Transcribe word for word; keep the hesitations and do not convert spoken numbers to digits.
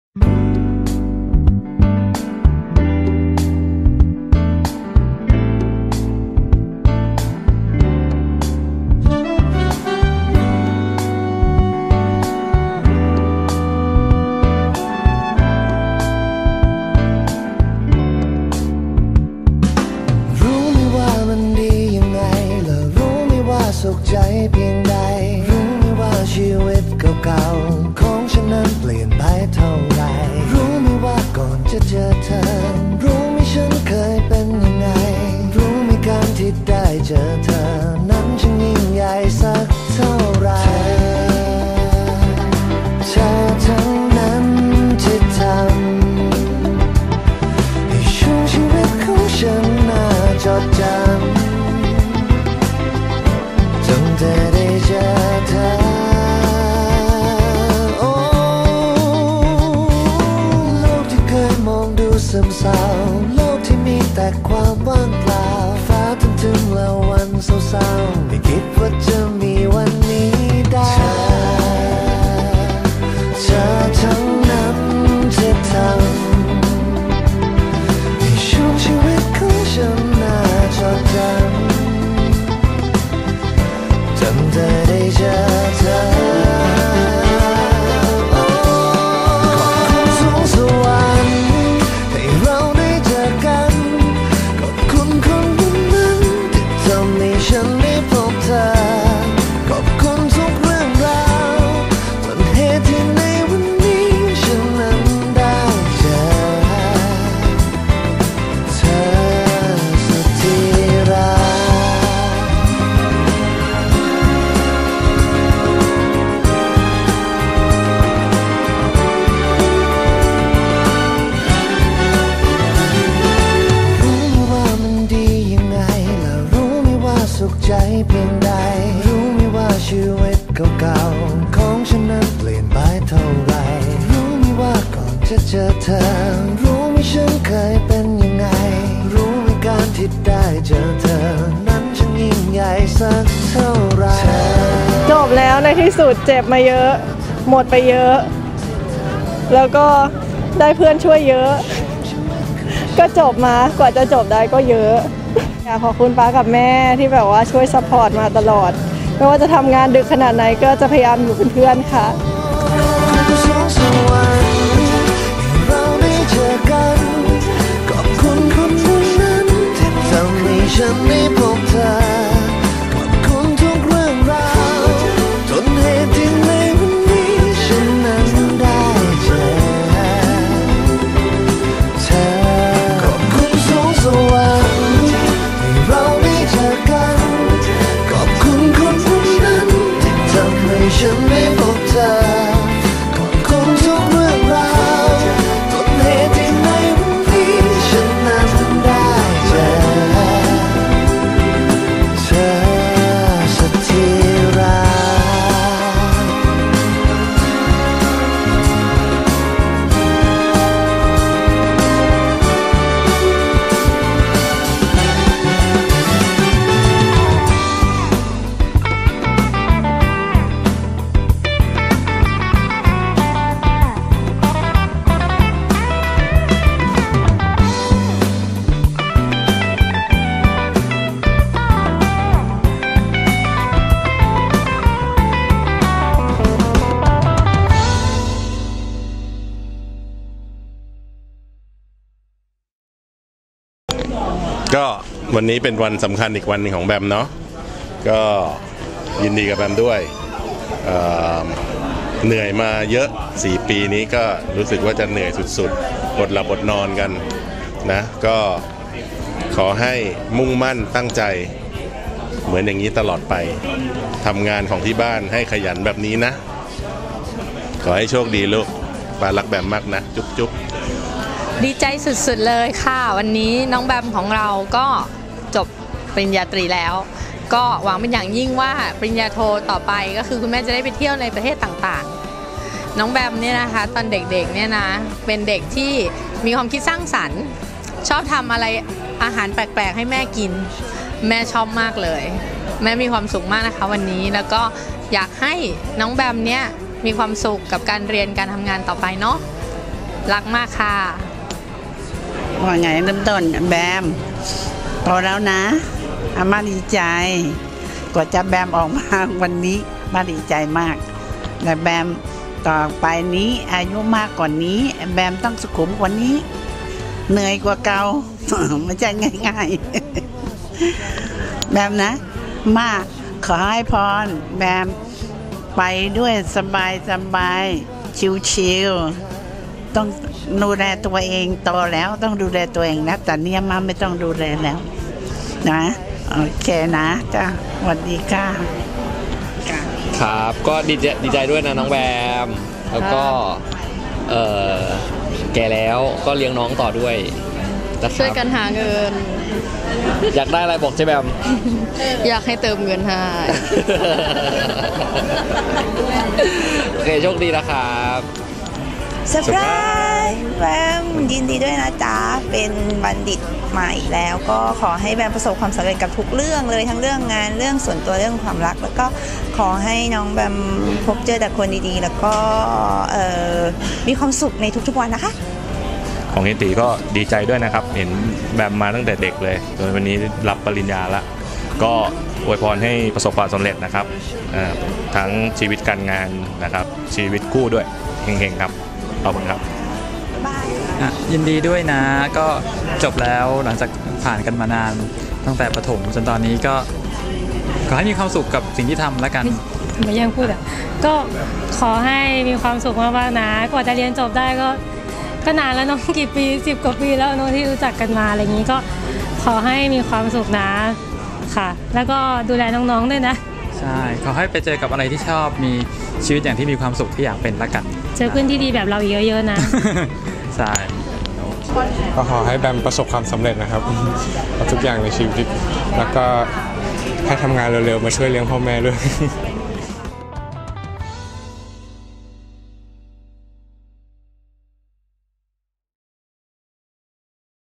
สุขใจเพียงใดรู้ไหมว่าชีวิตเก่าๆของฉันนั้นเปลี่ยนไปเท่าไรรู้ไหมว่าก่อนจะเจอเธอรู้ไหมฉันเคยเป็นยังไงรู้ไหมการที่ได้เจอเธอนั้นช่างยิ่งใหญ่สักเท่าไรเธอทั้งนั้นที่ทำให้ช่วงชีวิตของฉันน่าจดจำจะได้เจอเธอโอ้โลกที่เคยมองดูซึมเศร้าโลกที่มีแต่ความว่างเปล่าฟ้าทึมๆและวันเศร้าๆไม่คิดว่าจะมีวันนี้ได้เธอทั้งนั้นจะทำให้ช่วงชีวิตของฉันน่าจดจำจำได้ได้เจอเธอขอบคุณสูงสวรรค์ให้เราได้เจอกันขอบคุณคนคนนั้นที่ทำให้ฉันได้พบเธอขอบคุณทุกเรื่องราวต้นเหตุที่ในวันนี้ฉันนั้นได้เจอเธอสุดที่รักสุขใจเพียงใดรู้ไหมว่าชีวิตเก่าๆของฉันนั้นเปลี่ยนไปเท่าไรรู้ไหมว่าก่อนจะเจอเธอรู้ไหมฉันเคยเป็นยังไงรู้ไหมการที่ได้เจอเธอนั้นช่างยิ่งใหญ่สักเท่าไรจบแล้วในที่สุดเจ็บมาเยอะหมดไปเยอะแล้วก็ได้เพื่อนช่วยเยอะก็จบมากว่าจะจบได้ก็เยอะอยากขอบคุณป้ากับแม่ที่แบบว่าช่วยซัพพอร์ตมาตลอดไม่ว่าจะทำงานดึกขนาดไหนก็จะพยายามอยู่เป็นเพื่อนค่ะเราได้เจอกันขอบคุณคนนั้นที่ทำให้ฉันได้พบเธอขอบคุณทุกเรื่องราวจนเหตุที่ในวันนี้ฉันนั้นได้เจอเธอขอบคุณสูงสวรรค์เราได้เจอกันขอบคุณคนคนนั้นที่ทำให้ฉันได้พบเธอขอบคุณทุกเรื่องราวต้นเหตุที่ในวันนี้ฉันนั้นได้เจอเธอสักทีรักก็วันนี้เป็นวันสำคัญอีกวันหนึ่งของแบมเนาะก็ยินดีกับแบมด้วย เอ่อเหนื่อยมาเยอะสี่ปีนี้ก็รู้สึกว่าจะเหนื่อยสุดๆอดหลับอดนอนกันนะก็ขอให้มุ่งมั่นตั้งใจเหมือนอย่างนี้ตลอดไปทำงานของที่บ้านให้ขยันแบบนี้นะขอให้โชคดีลูกปารักแบมมากนะจุ๊บจุ๊บดีใจสุดๆเลยค่ะวันนี้น้องแบมของเราก็จบปริญญาตรีแล้วก็หวังเป็นอย่างยิ่งว่าปริญญาโทต่อไปก็คือคุณแม่จะได้ไปเที่ยวในประเทศต่างๆน้องแบมเนี่ยนะคะตอนเด็กๆเนี่ยนะเป็นเด็กที่มีความคิดสร้างสรรค์ชอบทำอะไรอาหารแปลกๆให้แม่กินแม่ชอบมากเลยแม่มีความสุขมากนะคะวันนี้แล้วก็อยากให้น้องแบมเนี่ยมีความสุขกับการเรียนการทำงานต่อไปเนาะรักมากค่ะว่าไงเริ่มต้นแบมโตแล้วนะอาม่าดีใจกว่าจะแบมออกมาวันนี้มาดีใจมากแต่แบมต่อไปนี้อายุมากกว่านี้แบมต้องสุขุมกว่านี้เหนื่อยกว่าเก่า ไม่ใช่ง่ายๆ แบมนะมาขอให้พรแบมไปด้วยสบายสบายชิวๆต้องดูแลตัวเองโตแล้วต้องดูแลตัวเองนะแต่เนี่ยมาไม่ต้องดูแลแล้วนะโอเคนะจ้าสวัสดีค่ะครับก็ดีใจดีใจด้วยนะน้องแบมแล้วก็เออแก่แล้วก็เลี้ยงน้องต่อด้วยนะครับช่วยกันหาเงินอยากได้อะไรบอกเจ๊แบมอยากให้เติมเงินให้โอเคโชคดีนะครับเซอร์ไพรส์แบมยินดีด้วยนะจ๊ะเป็นบัณฑิตใหม่แล้วก็ขอให้แบมประสบความสำเร็จกับทุกเรื่องเลยทั้งเรื่องงานเรื่องส่วนตัวเรื่องความรักแล้วก็ขอให้น้องแบมพบเจอแต่คนดีๆแล้วก็มีความสุขในทุกๆวันนะคะของเฮติก็ดีใจด้วยนะครับเห็นแบมมาตั้งแต่เด็กเลยจนวันนี้รับปริญญาแล้วก็อวยพรให้ประสบความสำเร็จนะครับทั้งชีวิตการงานนะครับชีวิตคู่ด้วยเฮงๆครับขอบคุณครับยินดีด้วยนะก็จบแล้วหลังจากผ่านกันมานานตั้งแต่ประถมจนตอนนี้ก็ขอให้มีความสุขกับสิ่งที่ทำแล้วกันไม่ยังพูดอ่ะก็ขอให้มีความสุขมากๆนะกว่าจะเรียนจบได้ก็ก็นานแล้วน้องกี่ปีสิบกว่าปีแล้วน้องที่รู้จักกันมาอะไรอย่างนี้ก็ขอให้มีความสุขนะค่ะแล้วก็ดูแลน้องๆด้วยนะใช่ขอให้ไปเจอกับอะไรที่ชอบมีชีวิตอย่างที่มีความสุขที่อยากเป็นละกันเจอเพื่อนที่ดีแบบเราอีกเยอะๆนะใช่ก็ขอให้แบมประสบความสำเร็จนะครับทุกอย่างในชีวิตแล้วก็ให้ทำงานเร็วๆมาช่วยเลี้ยงพ่อแม่ด้วย